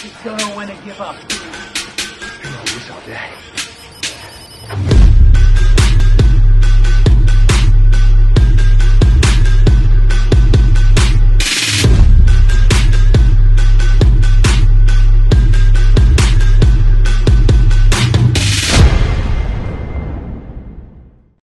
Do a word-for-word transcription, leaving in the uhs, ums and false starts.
just don't know when to give up. 这个吴小子